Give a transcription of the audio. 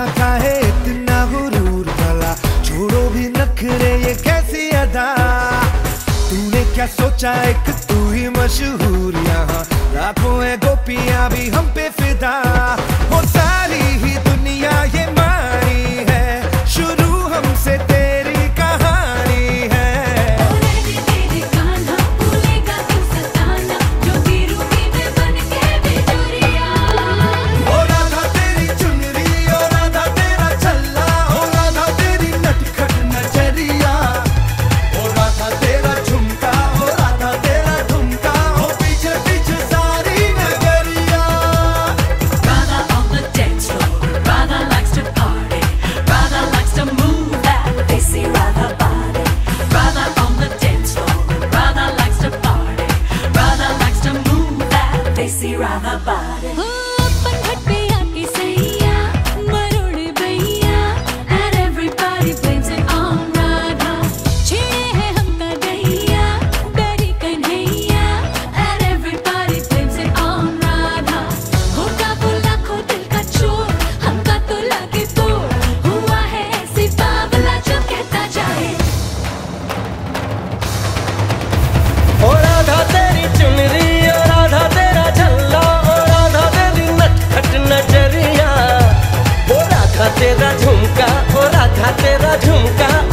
काहे इतना गुरूर भला, छोड़ो भी नखरे ये कैसी अदा। तूने क्या सोचा एक तू ही मशहूर, यहाँ लाखों है गोपियां भी हम पे फिदा। वो सारी ही दुनिया ये मानी है, शुरू हमसे तेरी कहानी है। Radha body. And everybody blames it on Radha. And everybody blames it on Radha. Hoga bola ko dil ka chor, humka to lage tod. Hua hai aisi बावला जो कहता जाए। ओ राधा तेरी चुनरी, ओ राधा तेरा झल्ला, ओ राधा तेरी नटखट नजरिया, ओ राधा तेरा झुमका, ओ राधा तेरा झुमका।